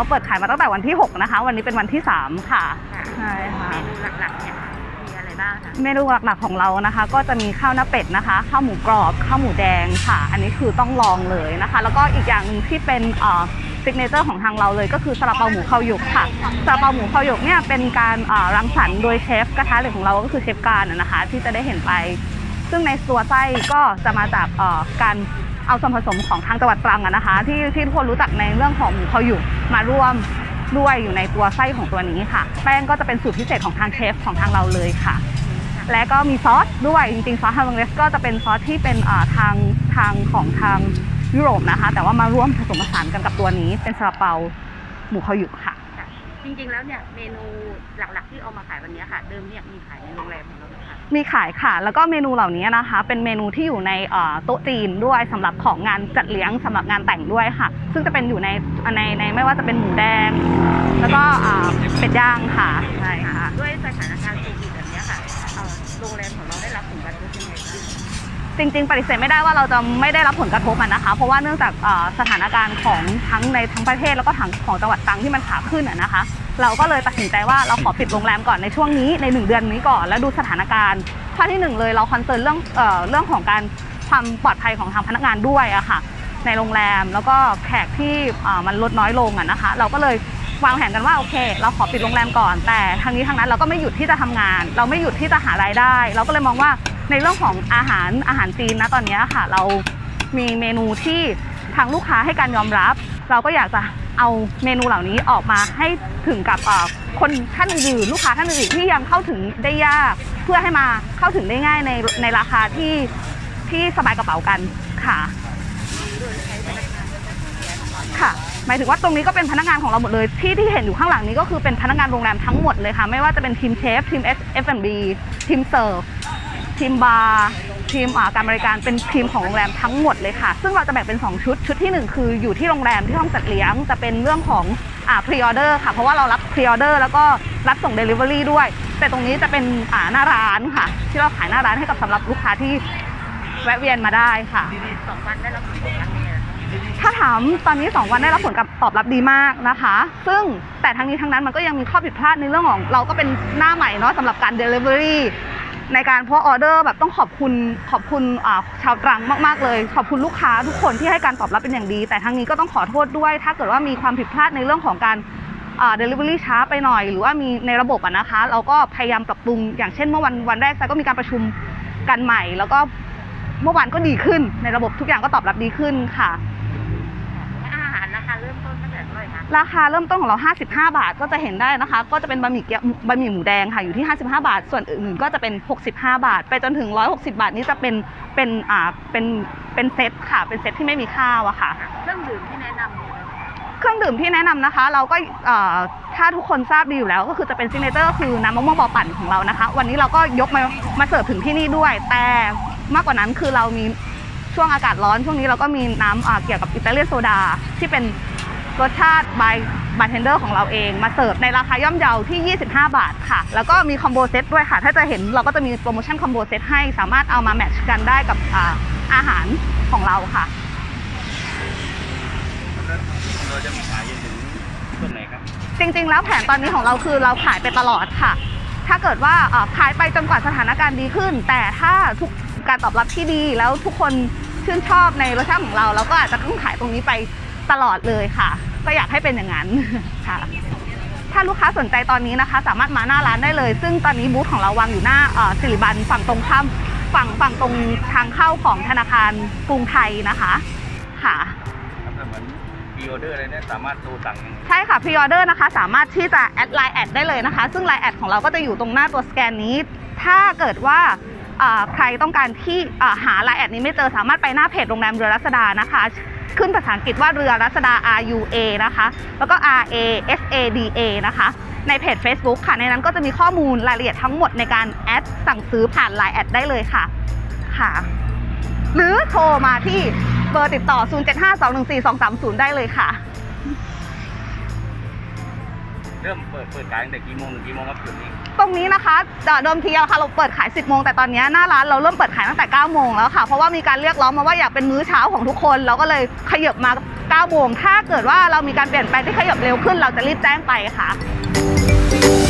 เปิดขายมาตั้งแต่วันที่6นะคะวันนี้เป็นวันที่3ค่ะใช่ค่ะเมนูหลักๆเนี่ยมีอะไรบ้างคะเมนูหลักๆของเรานะคะก็จะมีข้าวหน้าเป็ดนะคะข้าวหมูกรอบข้าวหมูแดงค่ะอันนี้คือต้องลองเลยนะคะแล้วก็อีกอย่างนึงที่เป็นซิกเนเจอร์ของทางเราเลยก็คือซาลาเปาหมูข้าวหยกค่ะซาลาเปาหมูข้าวหยกเนี่ยเป็นการรังสรรค์โดยเชฟกระทะเหล็กของเราก็คือเชฟการนะคะที่จะได้เห็นไปซึ่งในตัวไส้ก็จะมาจากการเอาส่วนผสมของทางจังหวัดตรังนะคะที่ทุกคนรู้จักในเรื่องของหมูข้าวหยกมาร่วมด้วยอยู่ในตัวไส้ของตัวนี้ค่ะแป้งก็จะเป็นสูตรพิเศษของทางเชฟของทางเราเลยค่ะและก็มีซอสด้วยจริงๆซอสฮาบังเลสก็จะเป็นซอสที่เป็นทางของทางยุโรปนะคะแต่ว่ามาร่วมผสมผสานกันกับตัวนี้เป็นซาลาเปาหมูข้าวหยกค่ะจริงๆแล้วเนี่ยเมนูหลักๆที่เอามาขายวันนี้ค่ะเดิมเนี่ยมีขายในโรงแรมของเรานะคะมีขายค่ะแล้วก็เมนูเหล่านี้นะคะเป็นเมนูที่อยู่ในโต๊ะจีนด้วยสำหรับของงานจัดเลี้ยงสำหรับงานแต่งด้วยค่ะซึ่งจะเป็นอยู่ในไม่ว่าจะเป็นหมูแดงแล้วก็เป็ดย่างค่ะใช่ค่ะด้วยสถานการณ์โควิดแบบนี้ค่ะโรงแรมของเราได้รับผลกระทบยังไงบ้างจริงๆปฏิเสธไม่ได้ว่าเราจะไม่ได้รับผลกระทบนะคะเพราะว่าเนื่องจากสถานการณ์ของทั้งประเทศแล้วก็ของจังหวัดตรังที่มันขาขึ้นนะคะเราก็เลยตัดสินใจว่าเราขอปิดโรงแรมก่อนในช่วงนี้ใน1 เดือนนี้ก่อนแล้วดูสถานการณ์ข้อที่1เลยเราคอนเซิร์นเรื่องของการความปลอดภัยของทางพนักงานด้วยอะค่ะในโรงแรมแล้วก็แขกที่มันลดน้อยลงนะคะเราก็เลยวางแผนกันว่าโอเคเราขอปิดโรงแรมก่อนแต่ทางนี้ทางนั้นเราก็ไม่หยุดที่จะทำงานเราไม่หยุดที่จะหารายได้เราก็เลยมองว่าในเรื่องของอาหารจีนนะตอนนี้ค่ะเรามีเมนูที่ทางลูกค้าให้การยอมรับเราก็อยากจะเอาเมนูเหล่านี้ออกมาให้ถึงกับคนท่านอื่นลูกค้าท่านอื่นที่ยังเข้าถึงได้ยากเพื่อให้มาเข้าถึงได้ง่ายในราคาที่สบายกระเป๋ากันค่ะค่ะหมายถึงว่าตรงนี้ก็เป็นพนักงานของเราหมดเลยที่เห็นอยู่ข้างหลังนี้ก็คือเป็นพนักงานโรงแรมทั้งหมดเลยค่ะไม่ว่าจะเป็นทีมเชฟทีม F&B ทีมเสิร์ฟทีมบาร์ทีมการบริการเป็นทีมของโรงแรมทั้งหมดเลยค่ะซึ่งเราจะแบ่งเป็น2ชุดที่1คืออยู่ที่โรงแรมที่ห้องจัดเลี้ยงจะเป็นเรื่องของพรีออเดอร์ค่ะเพราะว่าเรารับพรีออเดอร์แล้วก็รับส่ง Delivery ด้วยแต่ตรงนี้จะเป็นหน้าร้านค่ะที่เราขายหน้าร้านให้กับสำหรับลูกค้าที่แวะเวียนมาได้ค่ะ 2 วันได้รับผลตอบรับถ้าถามตอนนี้2 วันได้รับผลตอบรับดีมากนะคะซึ่งแต่ทั้งนี้ทั้งนั้นมันก็ยังมีข้อผิดพลาดในเรื่องของเราก็เป็นหน้าใหม่เนาะสำหรับการ Delivery ในการเพราะออเดอร์แบบต้องขอบคุณชาวตรังมากๆเลยขอบคุณลูกค้าทุกคนที่ให้การตอบรับเป็นอย่างดีแต่ทั้งนี้ก็ต้องขอโทษด้วยถ้าเกิดว่ามีความผิดพลาดในเรื่องของการdelivery ช้าไปหน่อยหรือว่ามีในระบบนะคะเราก็พยายามปรับปรุงอย่างเช่นเมื่อวันแรกก็มีการประชุมกันใหม่แล้วก็เมื่อวานก็ดีขึ้นในระบบทุกอย่างก็ตอบรับดีขึ้นค่ะอาหารราคาเริ่มต้นตั้งแต่เท่าไหร่คะราคาเริ่มต้นของเรา55 บาทก็จะเห็นได้นะคะก็จะเป็นบะหมี่หมูแดงค่ะอยู่ที่55 บาทส่วนอื่นๆก็จะเป็น65 บาทไปจนถึง160 บาทนี้จะเป็นเซตค่ะเป็นเซตที่ไม่มีข้าวอะค่ะเครื่องดื่มที่แนะนำนะคะเราก็ถ้าทุกคนทราบดีอยู่แล้วก็คือจะเป็นซิกเนเจอร์คือน้ำมะม่วงเบาปั่นของเรานะคะวันนี้เราก็ยกมาเสิร์ฟถึงที่นี่ด้วยแต่มากกว่านั้นคือเรามีช่วงอากาศร้อนช่วงนี้เราก็มีน้ำเกี่ยวกับอิตาเลียนโซดาที่เป็นรสชาติบาร์เทนเดอร์ของเราเองมาเสิร์ฟในราคาย่อมเยาที่25 บาทค่ะแล้วก็มีคอมโบเซตด้วยค่ะถ้าจะเห็นเราก็จะมีโปรโมชั่นคอมโบเซตให้สามารถเอามาแมทช์กันได้กับอาหารของเราค่ะเราจะมีขายจนถึงช่วงไหนครับจริงๆแล้วแผนตอนนี้ของเราคือเราขายไปตลอดค่ะถ้าเกิดว่าขายไปจนกว่าสถานการณ์ดีขึ้นแต่ถ้าทุกการตอบรับที่ดีแล้วทุกคนชื่นชอบในรสชาติของเราก็อาจจะต้องขายตรงนี้ไปตลอดเลยค่ะก็อยากให้เป็นอย่างนั้นค่ะถ้าลูกค้าสนใจตอนนี้นะคะสามารถมาหน้าร้านได้เลยซึ่งตอนนี้บูธของเราวางอยู่หน้าสิริบันฝั่งตรงข้ามฝั่งตรงทางเข้าของธนาคารกรุงไทยนะคะค่ะเหมือนพรีออเดอร์อะไรเนี่ยสามารถโทรสั่งใช่ค่ะพรีออเดอร์นะคะสามารถที่จะแอดไลน์แอดได้เลยนะคะซึ่งไลน์แอดของเราก็จะอยู่ตรงหน้าตัวสแกนนี้ถ้าเกิดว่าใครต้องการที่หาไลน์แอดนี้ไม่เจอสามารถไปหน้าเพจโรงแรมเรือรัศดานะคะขึ้นภาษาอังกฤษว่าเรือรัศดา RUA นะคะแล้วก็ RASADA นะคะในเพจ Facebook ค่ะในนั้นก็จะมีข้อมูลรายละเอียดทั้งหมดในการแอดสั่งซื้อผ่านไลน์แอดได้เลยค่ะหรือโทรมาที่เบอร์ติดต่อ 0752142230 ได้เลยค่ะเริ่มเปิดขายตั้งแต่กี่โมงถึงกี่โมงครับจุดนี้ตรงนี้นะคะเดิมทีอะค่ะเราเปิดขาย 10 โมงแต่ตอนนี้หน้าร้านเราเริ่มเปิดขายตั้งแต่ 9 โมงแล้วค่ะเพราะว่ามีการเรียกร้องมาว่าอยากเป็นมื้อเช้าของทุกคนเราก็เลยขยับมา 9 โมงถ้าเกิดว่าเรามีการเปลี่ยนแปลงที่ขยับเร็วขึ้นเราจะรีบแจ้งไปค่ะ